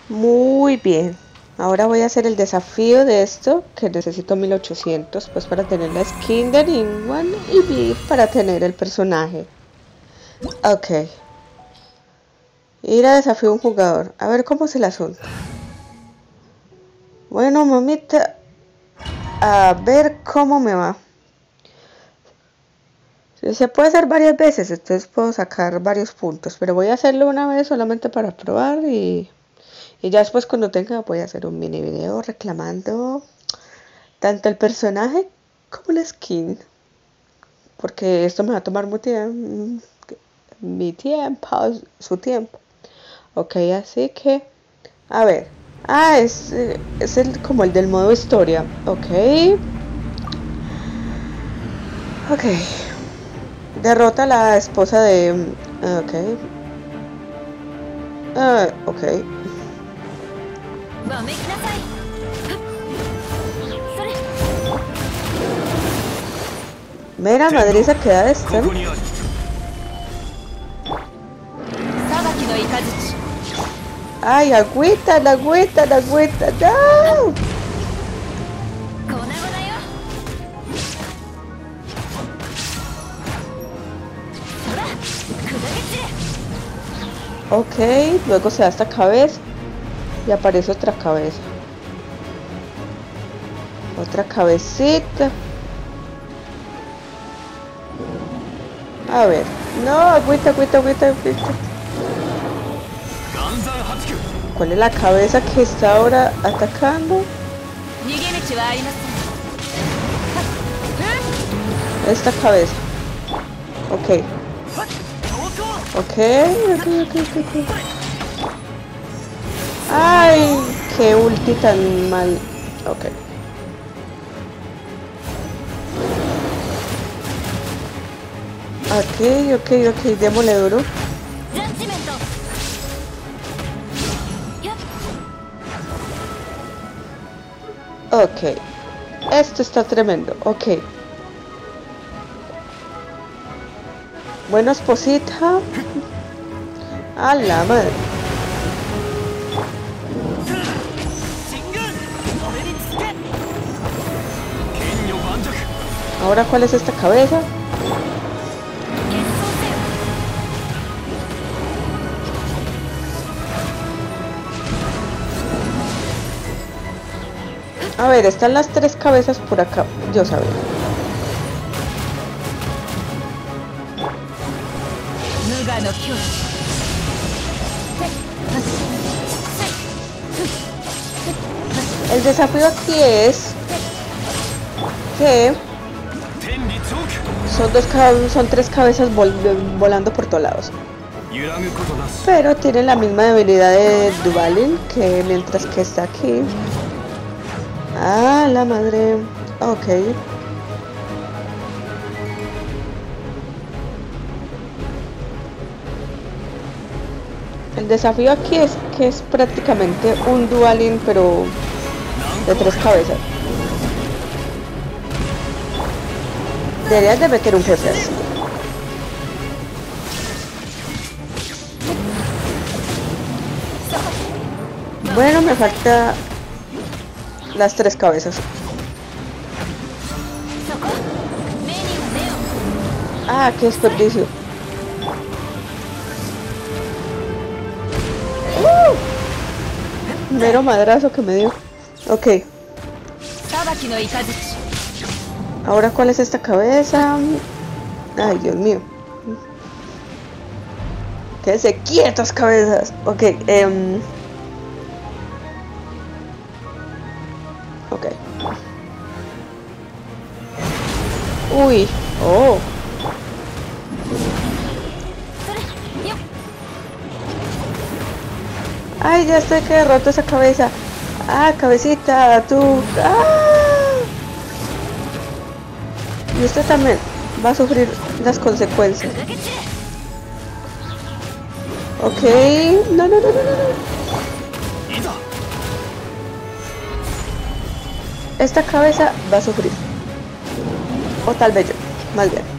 Muy bien. Ahora voy a hacer el desafío de esto, que necesito 1800 pues para tener la skin de Ningguang y Beef para tener el personaje. Ok. Ir a desafío a un jugador. A ver cómo es el asunto. Bueno, mamita. A ver cómo me va. Se puede hacer varias veces, entonces puedo sacar varios puntos. Pero voy a hacerlo una vez solamente para probar y ya después cuando tenga voy a hacer un mini video reclamando tanto el personaje como la skin. Porque esto me va a tomar mi tiempo, su tiempo. Ok, así que, a ver. Ah, es como el del modo historia. Ok. Ok. Derrota a la esposa de... ok. Ok. Mira, Madrid se queda esta. Ay, agüita, la agüita, la agüita. No. Ok, luego se da esta cabeza y aparece otra cabeza. Otra cabecita. A ver. No, agüita, agüita, agüita, agüita. ¿Cuál es la cabeza que está ahora atacando? Esta cabeza. Ok. Ok, ok, ok, ok. Ay, qué ulti tan mal. Ok. Ok, ok, ok, démosle duro. Ok. Esto está tremendo. Ok. Bueno, esposita. A la madre. Ahora, ¿cuál es esta cabeza? A ver, están las tres cabezas por acá. Yo sabía. El desafío aquí es que son tres cabezas volando por todos lados. Pero tienen la misma debilidad de Duvalin, que mientras que está aquí. Ah, la madre. Ok. El desafío aquí es que es prácticamente un Duvalin, pero de tres cabezas. Deberías de meter un jefe así. Bueno, me falta las tres cabezas. Ah, qué desperdicio. Mero madrazo que me dio. Ok. Ahora, ¿cuál es esta cabeza? Ay, Dios mío. Quédense quietas, cabezas. Ok, ok. Uy, oh. Ay, ya estoy que derroto esa cabeza. Ah, cabecita, tú. Ah. Y usted también va a sufrir las consecuencias. Ok, no, no, no, no, no. Esta cabeza va a sufrir. O tal vez yo, más bien.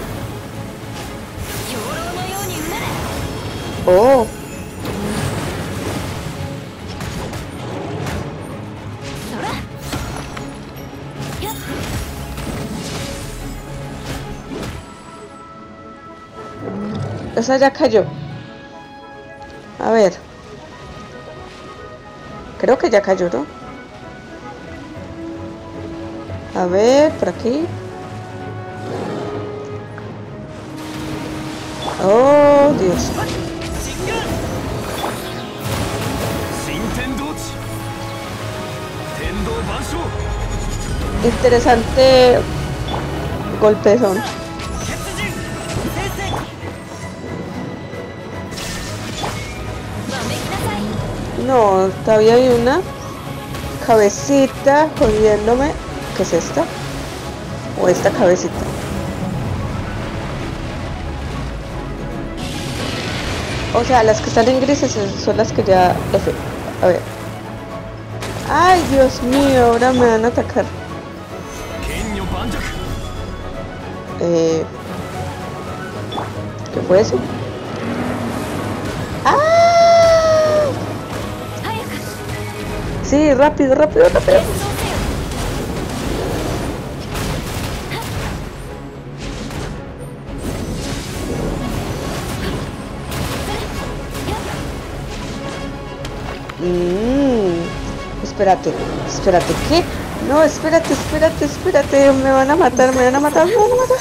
Oh. Esa ya cayó. A ver. Creo que ya cayó, ¿no? A ver, por aquí. Oh, Dios. Interesante golpezón. No, todavía hay una cabecita jodiéndome. ¿Qué es esta? O esta cabecita. O sea, las que están en grises son las que ya... F. A ver. Ay, Dios mío, ahora me van a atacar. ¿Qué fue eso? ¡Ah! Sí, rápido, rápido, rápido. Espérate, espérate, ¿qué? No, espérate, espérate, espérate, me van a matar, me van a matar, me van a matar.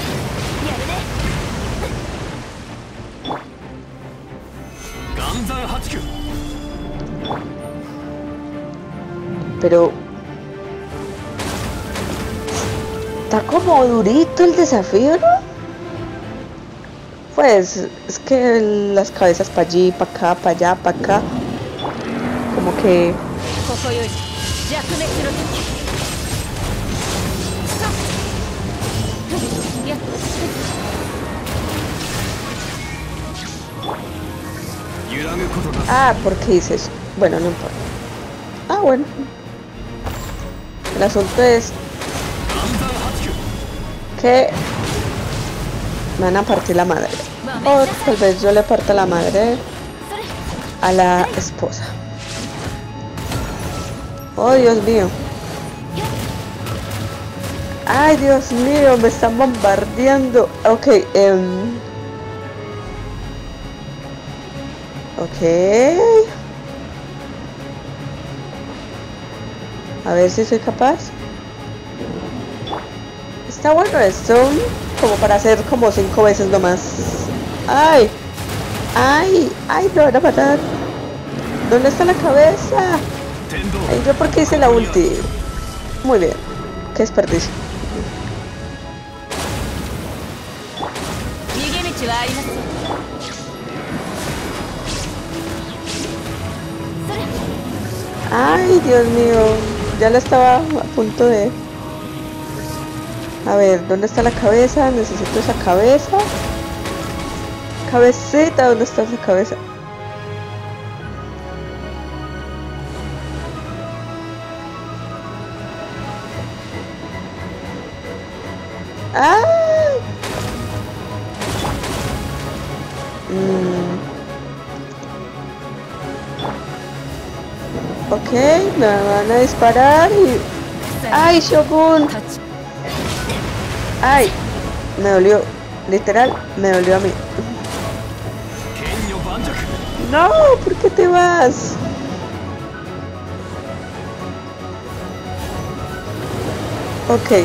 Pero... está como durito el desafío, ¿no? Pues, es que las cabezas para allí, para acá, para allá, para acá. Como que... Ah, ¿por qué hice eso? Bueno, no importa. Ah, bueno. El asunto es que me van a partir la madre. O tal vez yo le parta la madre a la esposa. Oh, Dios mío. Ay, Dios mío, me están bombardeando. Ok, ok. A ver si soy capaz. Está bueno esto, como para hacer como 5 veces nomás. ¡Ay! ¡Ay! ¡Ay! Me van a matar. ¿Dónde está la cabeza? Ay, yo porque hice la ulti. Muy bien. Qué desperdicio. Ay, Dios mío. Ya la estaba a punto de... A ver, ¿dónde está la cabeza? Necesito esa cabeza. Cabecita, ¿dónde está esa cabeza? ¡Ah! Ok, me van a disparar y... ¡Ay, Shogun! ¡Ay! Me dolió. Literal, me dolió a mí. ¡No! ¿Por qué te vas? Ok.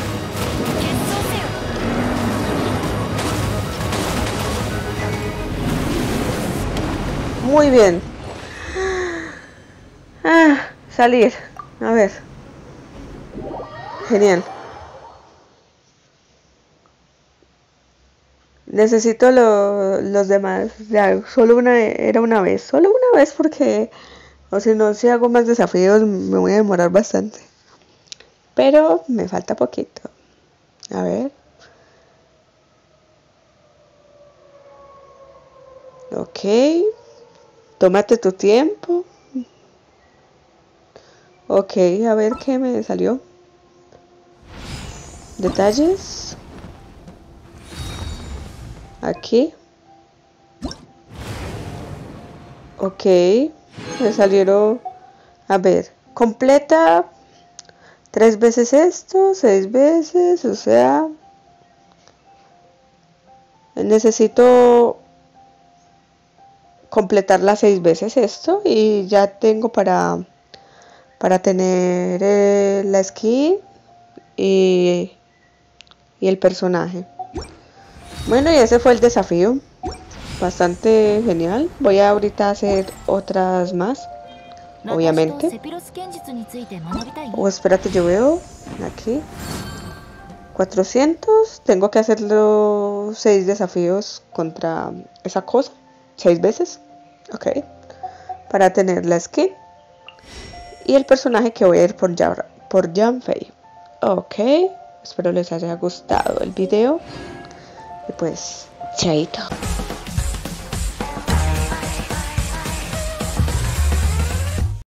Muy bien. Ah, salir. A ver. Genial. Necesito los demás. Ya, solo una era una vez. Solo una vez porque... O si no, si hago más desafíos me voy a demorar bastante. Pero me falta poquito. A ver. Ok. Tómate tu tiempo. Ok, a ver qué me salió. Detalles. Aquí. Ok. Me salieron... A ver. Completa 3 veces esto, 6 veces, o sea... Necesito completarla 6 veces esto y ya tengo para tener la skin y el personaje. Bueno, y ese fue el desafío. Bastante genial. Voy a ahorita hacer otras más, obviamente. O espérate, yo veo aquí 400. Tengo que hacer los 6 desafíos contra esa cosa 6 veces. Ok. Para tener la skin y el personaje que voy a ir por Janfei. Ok. Espero les haya gustado el video. Y pues, chaito.